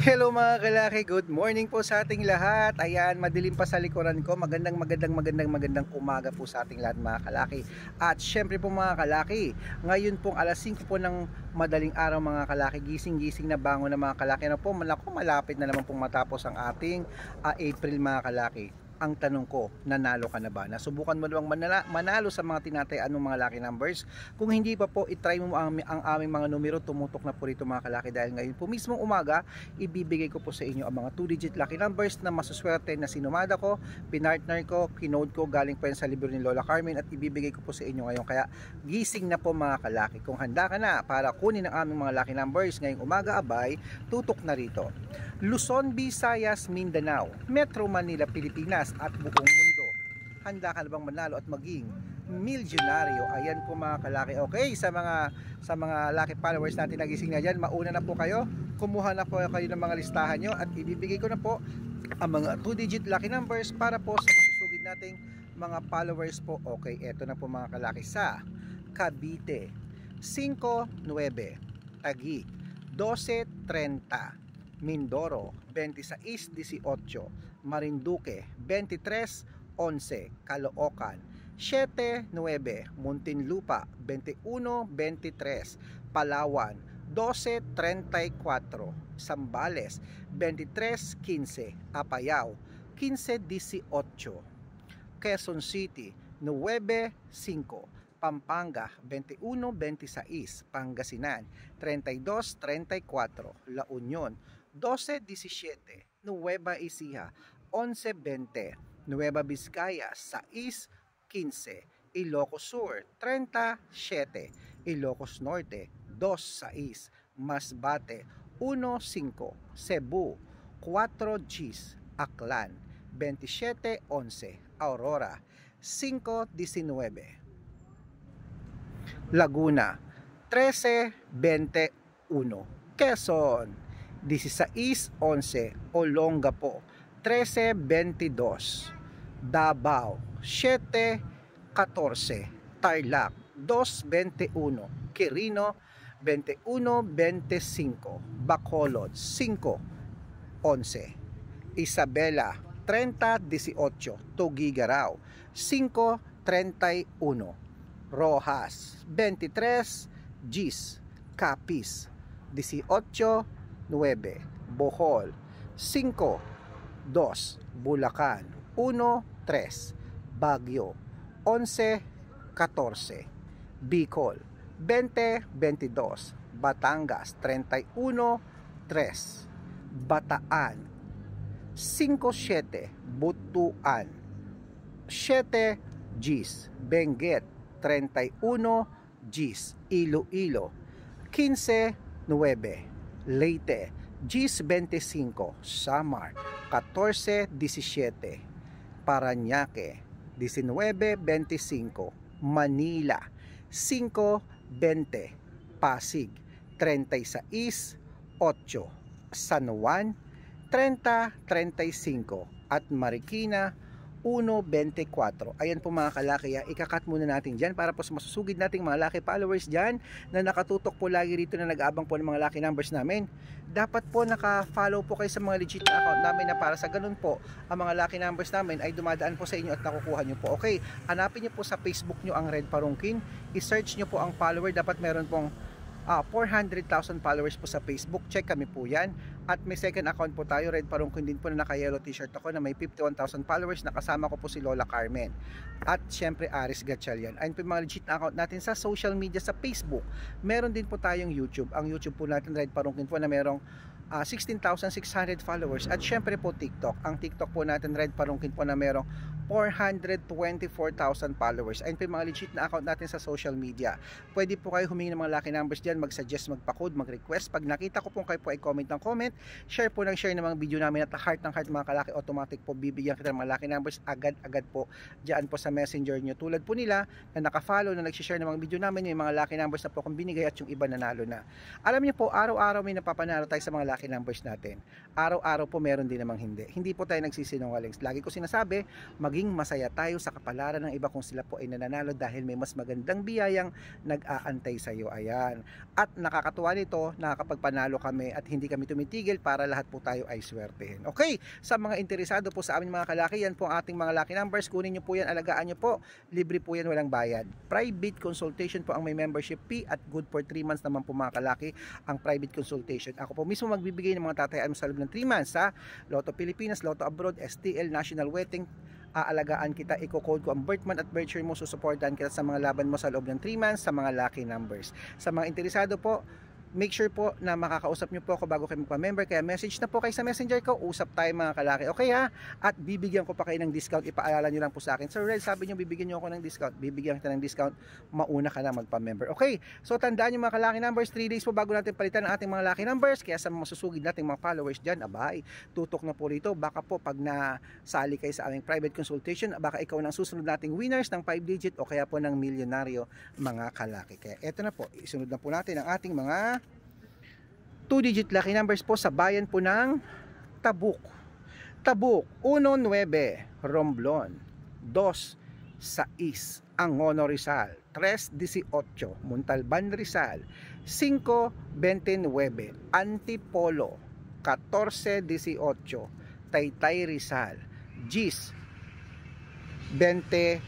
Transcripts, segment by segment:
Hello mga kalaki, good morning po sa ating lahat. Ayan, madilim pa sa likuran ko. Magandang umaga po sa ating lahat mga kalaki. At syempre po mga kalaki, ngayon pong alas 5 po ng madaling araw mga kalaki, gising-gising na bangon na mga kalaki. Ano po, malapit na naman pong matapos ang ating April mga kalaki. Ang tanong ko, nanalo ka na ba? Nasubukan mo bang manalo sa mga tinatayaan ng mga lucky numbers? Kung hindi pa po, itry mo ang aming mga numero. Tumutok na po rito mga kalaki dahil ngayon po mismong umaga, ibibigay ko po sa inyo ang mga 2-digit lucky numbers na masuswerte na sinumada ko, pinartner ko, kinode ko, galing pa yan sa libro ni Lola Carmen at ibibigay ko po sa inyo ngayon. Kaya gising na po mga kalaki. Kung handa ka na para kunin ang aming mga lucky numbers ngayong umaga, abay, tutok na rito. Luzon, Visayas, Mindanao, Metro Manila, Pilipinas at buong mundo. Handa ka na bang manalo at maging milyonaryo? Ayan po mga kalaki. Okay, sa mga lucky followers natin nagising na dyan, mauna na po kayo. Kumuha na po kayo ng mga listahan nyo at ibibigay ko na po ang mga 2-digit lucky numbers para po sa masusugid nating mga followers po. Okay, eto na po mga kalaki. Sa Cavite, 5-9, Taguig, 12-30, Mindoro, 26-18, Marinduque, 23-11, Caloocan, 7-9, Muntinlupa, 21-23, Palawan, 12-34, Zambales, 23-15, Apayao, 15-18, Quezon City, 9-5, Pampanga, 21-26, Pangasinan, 32-34, La Union, 12-17, Nueva Ecija, 11-20, Nueva Vizcaya, 6-15, Ilocos Sur, 37, Ilocos Norte, 2-6, Masbate, 1-5, Cebu, 4-10, Aklan, 27-11, Aurora, 5-19, Laguna, 13-21, Quezon, 16-11, Olongapo, 13-22, Davao, 7-14, Tarlac, 2-21, Quirino, 21-25, Bacolod, 5-11, Isabela, 30-18, Tuguegarao, 5-31, Rojas, 23, Gis, Capiz, 18-9, Bohol, 5-2, Bulacan, 1-3, Baguio, 11-14, Bicol, 20-22, Batangas, 31-3, Bataan, 5-7, Butuan, 7 Gis, Benguet, 31 Gis, Iloilo, 15-9, Leyte, Gis 25, Samar, 14-17, Parañaque, 19-25, Manila, 5-20, Pasig, 36-8, San Juan, 30-35 at Marikina, 1.24. Ayan po mga kalaki, ikakat muna natin dyan para po sa masusugid nating mga lucky followers dyan na nakatutok po lagi rito na nag-aabang po ng mga lucky numbers namin. Dapat po naka-follow po kayo sa mga legit na account namin na para sa ganun po ang mga lucky numbers namin ay dumadaan po sa inyo at nakukuha nyo po. Okay, hanapin nyo po sa Facebook nyo ang Red Parungkin, i-search nyo po ang follower, dapat meron pong 400,000 followers po sa Facebook. Check kami po yan. At may second account po tayo, Red Parungkin din po, na naka-yellow t-shirt ako na may 51,000 followers. Nakasama ko po si Lola Carmen. At syempre Aris Gatchalian. Ayun po yung mga legit na account natin sa social media sa Facebook. Meron din po tayong YouTube. Ang YouTube po natin, Red Parungkin po, na merong 16,600 followers. At syempre po TikTok. Ang TikTok po natin, Red Parungkin po, na merong 424,000 followers. Ayun po yung mga legit na account natin sa social media. Pwede po kayo humingi ng mga lucky numbers dyan, mag-suggest, magpa-code, mag-request. Pag nakita ko po kayo po ay comment ng comment, share po ng share ng mga video namin at heart ng heart mga kalaki, automatic po bibigyan kita ng mga lucky numbers agad-agad po dyan po sa messenger nyo. Tulad po nila na naka-follow, na nag-share ng mga video namin, yung mga lucky numbers na po kung binigay at yung iba nanalo na. Alam niyo po, araw-araw may napapanalo tayo sa mga lucky numbers natin. Araw-araw po meron din namang hindi. Hindi po tayo nagsisinungaling. Lagi ko sinasabi, mag maging masaya tayo sa kapalaran ng iba kung sila po ay nananalo dahil may mas magandang biyayang nag-aantay sa iyo. Ayan. At nakakatuwa nito, nakakapagpanalo kami at hindi kami tumitigil para lahat po tayo ay swertehin. Okay, sa mga interesado po sa amin mga kalaki, yan po ang ating mga lucky numbers. Kunin nyo po yan, alagaan nyo po. Libre po yan, walang bayad. Private consultation po ang may membership fee at good for 3 months naman po mga kalaki ang private consultation. Ako po mismo magbibigay ng mga tatayaan mo sa loob ng 3 months sa Lotto Pilipinas, Lotto Abroad, STL, National Wedding. Aalagaan kita, i-code ko ang birth month at birth year mo, susuportahan kita sa mga laban mo sa loob ng 3 months sa mga lucky numbers. Sa mga interesado po, make sure po na makakausap nyo po ako bago kayo magpa-member, kaya message na po kayo sa messenger ko, usap tayo mga kalaki, okay ha? At bibigyan ko pa kayo ng discount, ipaalala nyo lang po sa akin, Sir Rel, sabi nyo bibigyan nyo ako ng discount, bibigyan kita ng discount, mauna ka na magpa-member, okay? So tandaan nyo mga kalaki numbers, 3 days po bago natin palitan ang ating mga lucky numbers, kaya sa mga susugid nating mga followers dyan, abay, tutok na po rito, baka po pag nasali kayo sa aming private consultation, baka ikaw nang susunod nating winners ng 5 digit o kaya po ng milyonaryo mga kalaki. Kaya eto na po, isunod na po natin ang ating mga 2-digit lucky numbers po sa bayan po ng Tabuk. Tabuk, 19, Romblon, 2-6, Angono Rizal, 3-18, Montalban Rizal, 5-29, Antipolo, 14-18, Taytay Rizal, 10-27,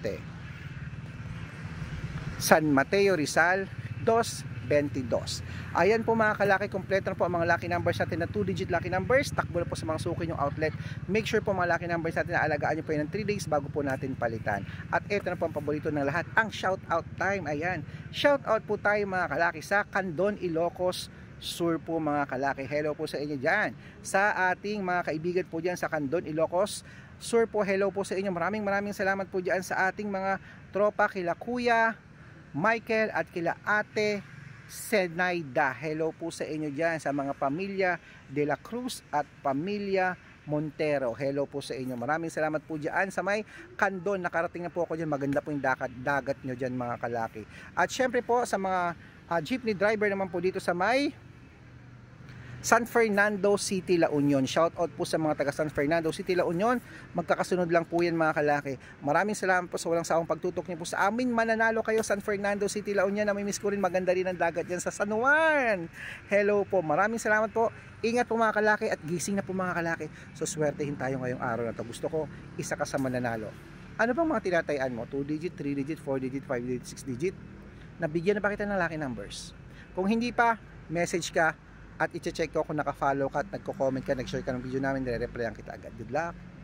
San Mateo Rizal, 2-22. Ayan po mga kalaki, kompleto na po ang mga lucky numbers natin na 2-digit lucky numbers. Takbo na po sa mga suki yung outlet. Make sure po mga lucky numbers natin na alagaan nyo po yun ng 3 days bago po natin palitan. At ito na po ang paborito ng lahat, ang shout out time. Ayan, shout out po tayo mga kalaki sa Candon, Ilocos Sur po mga kalaki. Hello po sa inyo dyan. Sa ating mga kaibigan po dyan sa Candon, Ilocos Sur po, hello po sa inyo. Maraming salamat po dyan sa ating mga tropa, kila Kuya Michael at kila Ate Senaida. Hello po sa inyo dyan sa mga pamilya De La Cruz at pamilya Montero. Hello po sa inyo. Maraming salamat po dyan sa may Candon. Nakarating na po ako dyan. Maganda po yung dagat nyo dyan mga kalaki. At syempre po sa mga jeepney driver naman po dito sa may San Fernando City, La Union. Shout out po sa mga taga San Fernando City, La Union. Magkakasunod lang po yan mga kalaki. Maraming salamat po sa walang sawang pagtutok niyo po sa amin. Mananalo kayo San Fernando City, La Union. Namimiss ko rin, maganda rin ang dagat dyan sa San Juan. Hello po. Maraming salamat po. Ingat po mga kalaki at gising na po mga kalaki. So swertehin tayo ngayong araw na to. Gusto ko isa ka sa mananalo. Ano bang mga tinatayaan mo? 2 digit, 3 digit, 4 digit, 5 digit, 6 digit? Nabigyan na ba kita ng lucky numbers? Kung hindi pa, message ka at i-check ko kung naka-follow ka at nagko-comment ka, nag-share ka ng video namin, nire-replyan kita agad. Good luck!